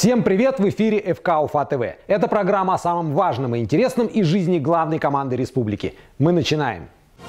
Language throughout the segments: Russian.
Всем привет! В эфире ФК Уфа ТВ. Это программа о самом важном и интересном из жизни главной команды республики. Мы начинаем.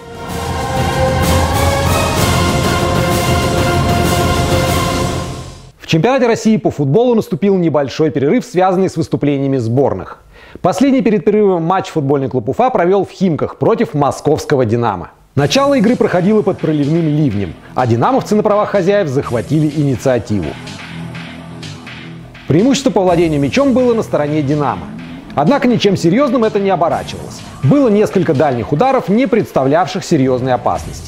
В чемпионате России по футболу наступил небольшой перерыв, связанный с выступлениями сборных. Последний перед перерывом матч футбольный клуб Уфа провел в Химках против московского «Динамо». Начало игры проходило под проливным ливнем, а динамовцы на правах хозяев захватили инициативу. Преимущество по владению мячом было на стороне «Динамо». Однако ничем серьезным это не оборачивалось. Было несколько дальних ударов, не представлявших серьезной опасности.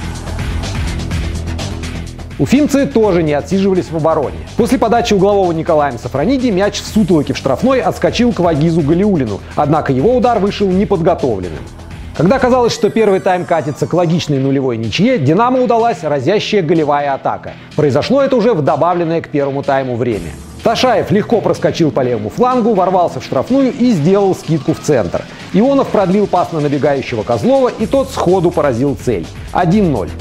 Уфимцы тоже не отсиживались в обороне. После подачи углового Николаем Сафрониди мяч в сутолоке в штрафной отскочил к Вагизу Галиуллину, однако его удар вышел неподготовленным. Когда казалось, что первый тайм катится к логичной нулевой ничье, «Динамо» удалась разящая голевая атака. Произошло это уже в добавленное к первому тайму время. Ташаев легко проскочил по левому флангу, ворвался в штрафную и сделал скидку в центр. Ионов продлил пас на набегающего Козлова, и тот сходу поразил цель. 1-0.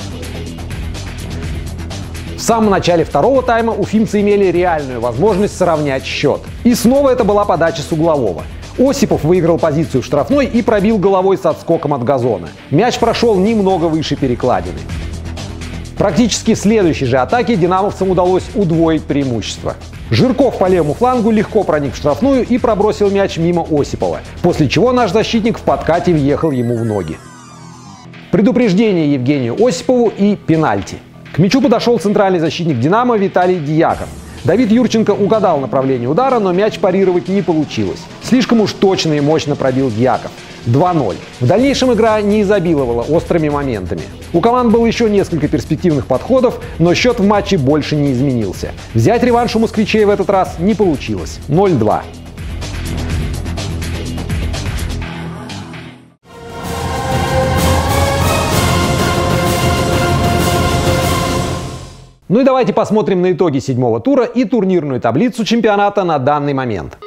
В самом начале второго тайма уфимцы имели реальную возможность сравнять счет. И снова это была подача с углового. Осипов выиграл позицию в штрафной и пробил головой с отскоком от газона. Мяч прошел немного выше перекладины. Практически в следующей же атаке динамовцам удалось удвоить преимущество. Жирков по левому флангу легко проник в штрафную и пробросил мяч мимо Осипова, после чего наш защитник в подкате въехал ему в ноги. Предупреждение Евгению Осипову и пенальти. К мячу подошел центральный защитник «Динамо» Виталий Дьяков. Давид Юрченко угадал направление удара, но мяч парировать не получилось. Слишком уж точно и мощно пробил Дьяков. 2-0. В дальнейшем игра не изобиловала острыми моментами. У команд было еще несколько перспективных подходов, но счет в матче больше не изменился. Взять реванш у москвичей в этот раз не получилось. 0-2. Ну и давайте посмотрим на итоги седьмого тура и турнирную таблицу чемпионата на данный момент.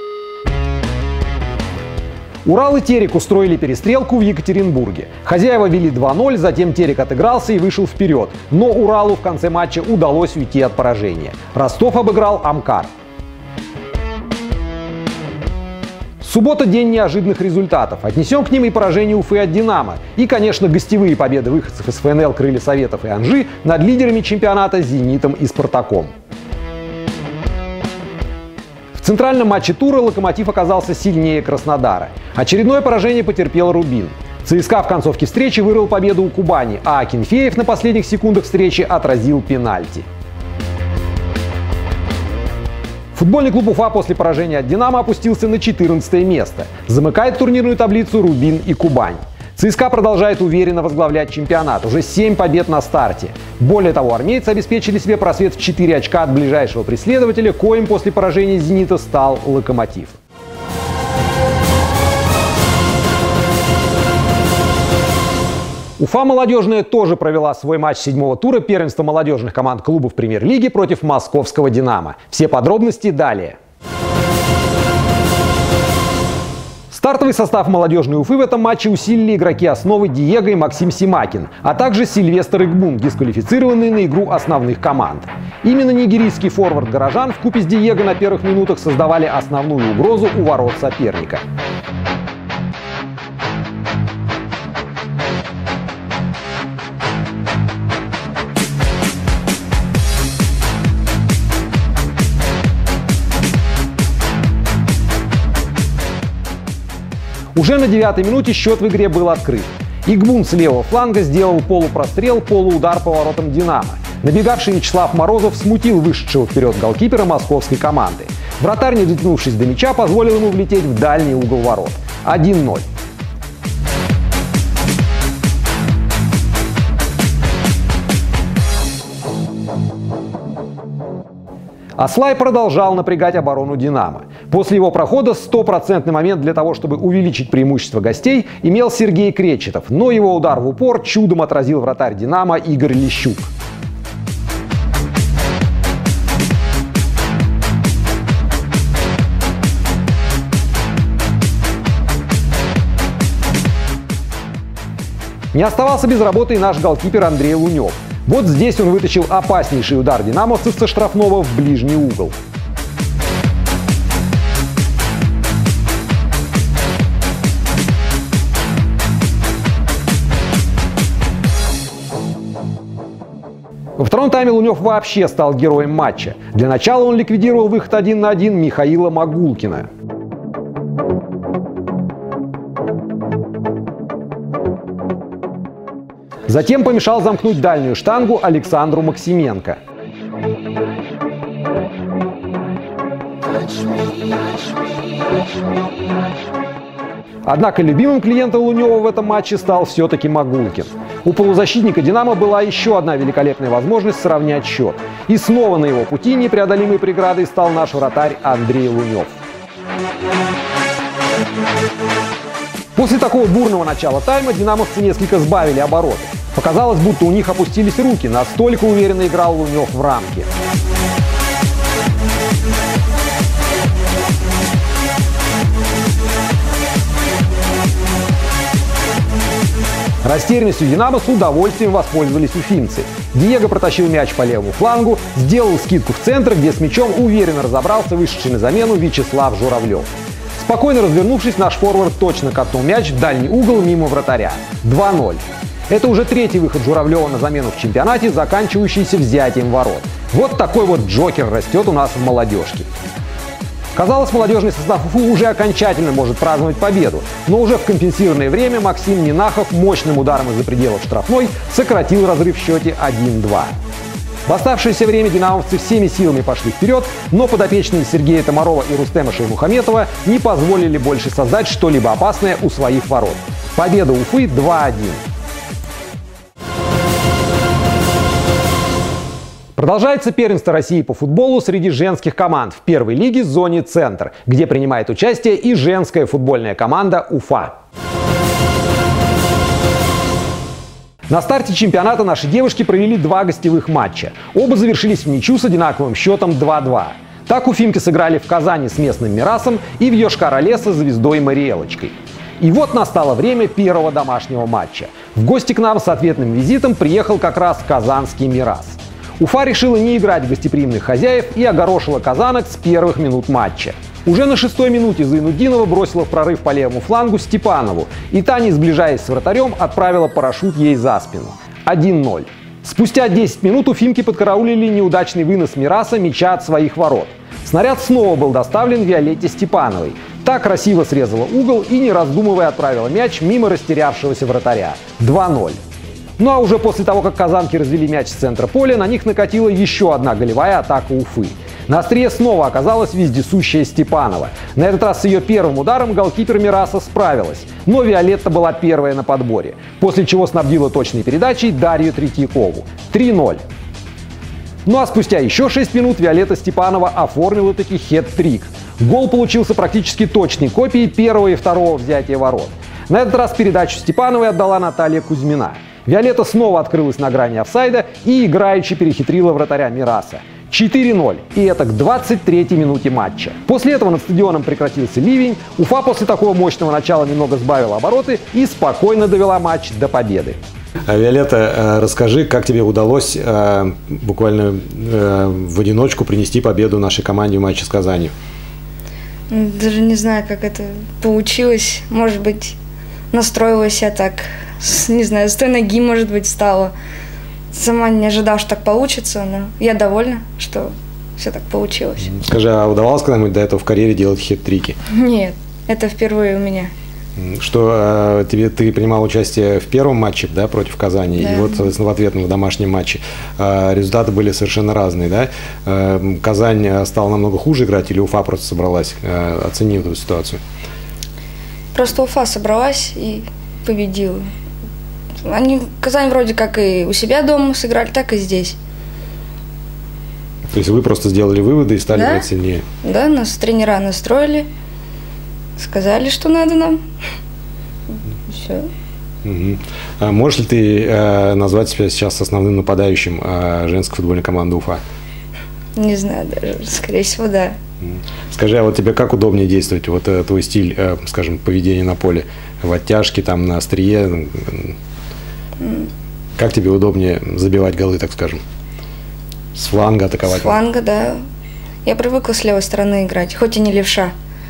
Урал и Терек устроили перестрелку в Екатеринбурге. Хозяева вели 2-0, затем Терек отыгрался и вышел вперед. Но Уралу в конце матча удалось уйти от поражения. Ростов обыграл Амкар. Суббота – день неожиданных результатов. Отнесем к ним и поражение Уфы от «Динамо». И, конечно, гостевые победы выходцев из ФНЛ «Крылья Советов» и «Анжи» над лидерами чемпионата «Зенитом» и «Спартаком». В центральном матче тура «Локомотив» оказался сильнее Краснодара. Очередное поражение потерпел «Рубин». ЦСКА в концовке встречи вырвал победу у «Кубани», а Акинфеев на последних секундах встречи отразил пенальти. Футбольный клуб Уфа после поражения от «Динамо» опустился на 14 место. Замыкает турнирную таблицу «Рубин» и «Кубань». ЦСКА продолжает уверенно возглавлять чемпионат. Уже 7 побед на старте. Более того, армейцы обеспечили себе просвет в 4 очка от ближайшего преследователя, коим после поражения «Зенита» стал «Локомотив». Уфа молодежная тоже провела свой матч седьмого тура первенства молодежных команд клубов премьер-лиги против московского «Динамо». Все подробности далее. Стартовый состав молодежной Уфы в этом матче усилили игроки основы Диего и Максим Симакин, а также Сильвестр Игбун, дисквалифицированные на игру основных команд. Именно нигерийский форвард горожан вкупе с Диего на первых минутах создавали основную угрозу у ворот соперника. Уже на 9-й минуте счет в игре был открыт. Игбун с левого фланга сделал полупрострел, полуудар по воротам «Динамо». Набегавший Вячеслав Морозов смутил вышедшего вперед голкипера московской команды. Вратарь, не дотянувшись до мяча, позволил ему влететь в дальний угол ворот. 1-0. Аслай продолжал напрягать оборону «Динамо». После его прохода стопроцентный момент для того, чтобы увеличить преимущество гостей, имел Сергей Кречетов, но его удар в упор чудом отразил вратарь «Динамо» Игорь Лещук. Не оставался без работы и наш голкипер Андрей Лунев. Вот здесь он вытащил опаснейший удар динамовцев со штрафного в ближний угол. Во втором тайме Лунев вообще стал героем матча. Для начала он ликвидировал выход 1 на 1 Михаила Магулкина. Затем помешал замкнуть дальнюю штангу Александру Максименко. Однако любимым клиентом Лунева в этом матче стал все-таки Магулкин. У полузащитника «Динамо» была еще одна великолепная возможность сравнять счет. И снова на его пути непреодолимой преградой стал наш вратарь Андрей Лунев. После такого бурного начала тайма динамовцы несколько сбавили обороты. Показалось, будто у них опустились руки, настолько уверенно играл Лунев в рамке. Растерянностью «Динамо» с удовольствием воспользовались уфимцы. Диего протащил мяч по левому флангу, сделал скидку в центр, где с мячом уверенно разобрался вышедший на замену Вячеслав Журавлев. Спокойно развернувшись, наш форвард точно катнул мяч в дальний угол мимо вратаря. 2-0. Это уже третий выход Журавлева на замену в чемпионате, заканчивающийся взятием ворот. Вот такой вот джокер растет у нас в молодежке. Казалось, молодежный состав Уфы уже окончательно может праздновать победу, но уже в компенсированное время Максим Нинахов мощным ударом из-за пределов штрафной сократил разрыв в счете 1-2. В оставшееся время динамовцы всеми силами пошли вперед, но подопечные Сергея Томарова и Рустема Шаймухаметова не позволили больше создать что-либо опасное у своих ворот. Победа Уфы 2-1. Продолжается первенство России по футболу среди женских команд в первой лиге «Зоне Центр», где принимает участие и женская футбольная команда «Уфа». На старте чемпионата наши девушки провели 2 гостевых матча. Оба завершились в ничью с одинаковым счетом 2-2. Так уфимки сыграли в Казани с местным «Мирасом» и в Йошкар-Оле со «Звездой Мариэлочкой». И вот настало время первого домашнего матча. В гости к нам с ответным визитом приехал как раз казанский «Мирас». Уфа решила не играть в гостеприимных хозяев и огорошила казанок с первых минут матча. Уже на 6-й минуте Зайнуддинова бросила в прорыв по левому флангу Степанову, и та, не сближаясь с вратарем, отправила парашют ей за спину. 1-0. Спустя 10 минут уфимки подкараулили неудачный вынос Мираса мяча от своих ворот. Снаряд снова был доставлен Виолетте Степановой. Та красиво срезала угол и, не раздумывая, отправила мяч мимо растерявшегося вратаря. 2-0. Ну а уже после того, как казанки развели мяч с центра поля, на них накатила еще одна голевая атака Уфы. На острие снова оказалась вездесущая Степанова. На этот раз с ее первым ударом голкипер Мираса справилась, но Виолетта была первая на подборе, после чего снабдила точной передачей Дарью Третьякову. 3-0. Ну а спустя еще 6 минут Виолетта Степанова оформила таки хет-трик. Гол получился практически точной копией первого и второго взятия ворот. На этот раз передачу Степановой отдала Наталья Кузьмина. Виолетта снова открылась на грани офсайда и играючи перехитрила вратаря Мираса. 4-0. И это к 23-й минуте матча. После этого над стадионом прекратился ливень. Уфа после такого мощного начала немного сбавила обороты и спокойно довела матч до победы. Виолетта, расскажи, как тебе удалось буквально в одиночку принести победу нашей команде в матче с Казанью? Даже не знаю, как это получилось. Может быть, настроилась я так, не знаю, с той ноги, может быть, встала. Сама не ожидала, что так получится, но я довольна, что все так получилось. Скажи, а удавалось когда-нибудь до этого в карьере делать хет-трики? Нет, это впервые у меня. Что ты принимал участие в первом матче, да, против Казани, да. И вот, соответственно, в ответном в домашнем матче результаты были совершенно разные, да? Казань стала намного хуже играть или Уфа просто собралась? Оцени эту ситуацию. Просто Уфа собралась и победила. Казань вроде как и у себя дома сыграли, так и здесь. То есть вы просто сделали выводы и стали играть сильнее? Да, нас тренера настроили, сказали, что надо нам. Все. Угу. А можешь ли ты назвать себя сейчас основным нападающим женской футбольной команды Уфа? Не знаю даже, скорее всего, да. Скажи, а вот тебе как удобнее действовать? Вот твой стиль, скажем, поведения на поле, в оттяжке, там, на острие? Как тебе удобнее забивать голы, так скажем? С фланга атаковать? С фланга, да. Я привыкла с левой стороны играть, хоть и не левша.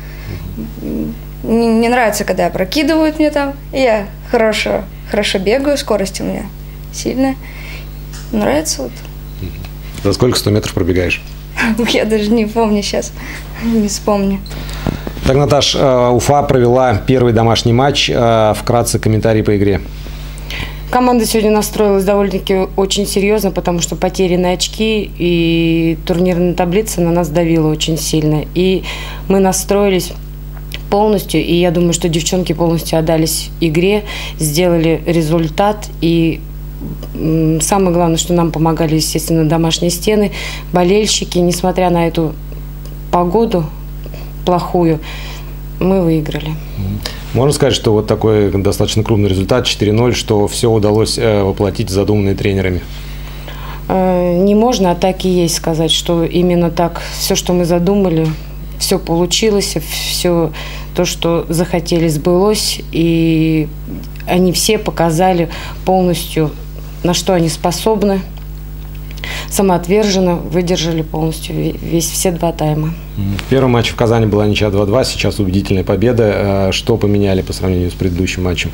Не нравится, когда прокидывают мне там. Я хорошо бегаю, скорость у меня сильная. Нравится вот За сколько 100 метров пробегаешь? Я даже не помню сейчас, не вспомню. Так, Наташ, Уфа провела первый домашний матч. Вкратце комментарий по игре. Команда сегодня настроилась довольно-таки очень серьезно, потому что потерянные очки и турнирная таблица на нас давила очень сильно. И мы настроились полностью, и я думаю, что девчонки полностью отдались игре, сделали результат. И самое главное, что нам помогали, естественно, домашние стены, болельщики. Несмотря на эту погоду плохую, мы выиграли. Можно сказать, что вот такой достаточно крупный результат 4-0, что все удалось воплотить задуманные тренерами? Не можно, а так и есть сказать, что именно так. Все, что мы задумали, все получилось, все то, что захотели, сбылось. И они все показали полностью, на что они способны. Самоотверженно выдержали полностью все 2 тайма. В первом матче в Казани была ничья 2-2, сейчас убедительная победа. Что поменяли по сравнению с предыдущим матчем?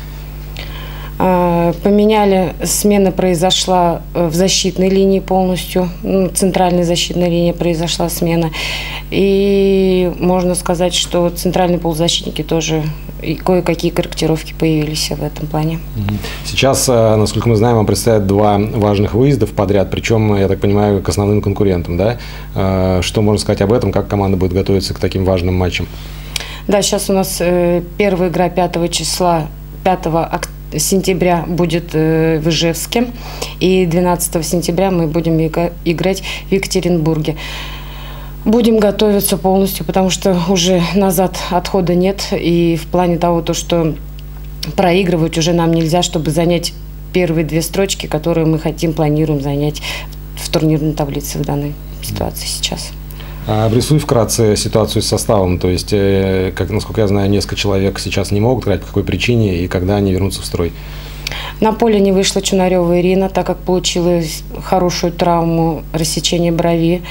Поменяли, смена произошла в защитной линии полностью, центральной защитной линии произошла смена. И можно сказать, что центральные полузащитники тоже, и кое-какие корректировки появились в этом плане. Сейчас, насколько мы знаем, вам предстоят 2 важных выездов подряд, причем, я так понимаю, к основным конкурентам, да? Что можно сказать об этом, как команда будет готовиться к таким важным матчам? Да, сейчас у нас первая игра 5 числа, 5 сентября будет в Ижевске, и 12 сентября мы будем играть в Екатеринбурге. Будем готовиться полностью, потому что уже назад отхода нет, и в плане того, что проигрывать уже нам нельзя, чтобы занять первые 2 строчки, которые мы планируем занять в турнирной таблице в данной ситуации сейчас. Обрисуй вкратце ситуацию с составом, то есть, как, насколько я знаю, несколько человек сейчас не могут играть, по какой причине и когда они вернутся в строй? На поле не вышла Чунарева Ирина, так как получила хорошую травму рассечения брови.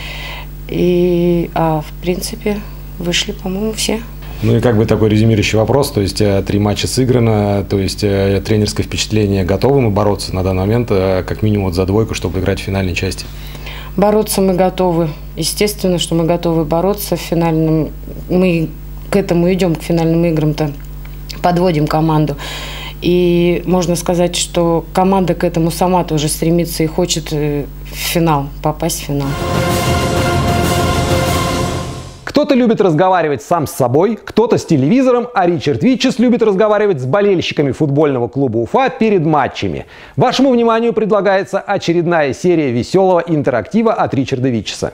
В принципе, вышли, по-моему, все. Ну и как бы такой резюмирующий вопрос, то есть 3 матча сыграно, то есть тренерское впечатление, готовы мы бороться на данный момент, как минимум вот за 2, чтобы играть в финальной части? Бороться мы готовы. Естественно, что мы готовы бороться в финальном. Мы к этому идем, к финальным играм-то. Подводим команду. И можно сказать, что команда к этому сама тоже стремится и хочет в финал, попасть в финал. Кто-то любит разговаривать сам с собой, кто-то с телевизором, а Ричард Витчес любит разговаривать с болельщиками футбольного клуба Уфа перед матчами. Вашему вниманию предлагается очередная серия веселого интерактива от Ричарда Витчеса.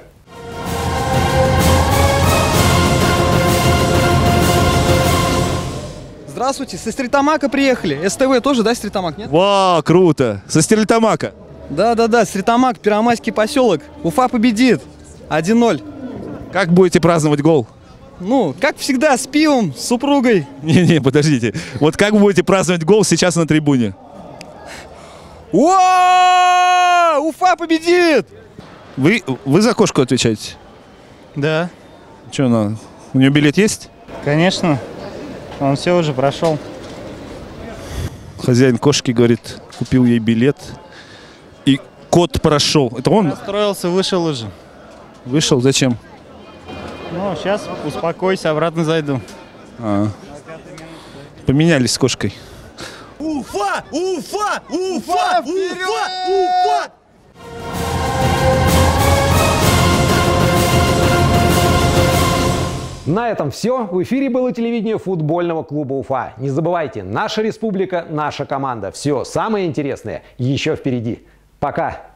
Здравствуйте, со Стерлитамака приехали. СТВ тоже, да, Стерлитамак, нет? Вау, круто! Со Стерлитамака. Да, Стерлитамак, Первомайский поселок. Уфа победит. 1-0. Как будете праздновать гол? Ну, как всегда, с пивом, с супругой. Не, подождите. Вот как вы будете праздновать гол сейчас на трибуне? Уфа победит! Вы за кошку отвечаете? Да, Что, у нее билет есть? конечно. Он все уже прошел. Хозяин кошки говорит, купил ей билет. И кот прошел. Это он? Расстроился, вышел уже. Вышел? Зачем? Ну, сейчас успокойся, обратно зайду. Поменялись с кошкой. Уфа! Уфа! Уфа! Уфа! Уфа! На этом все. В эфире было телевидение футбольного клуба Уфа. Не забывайте, наша республика, наша команда. Все самое интересное еще впереди. Пока!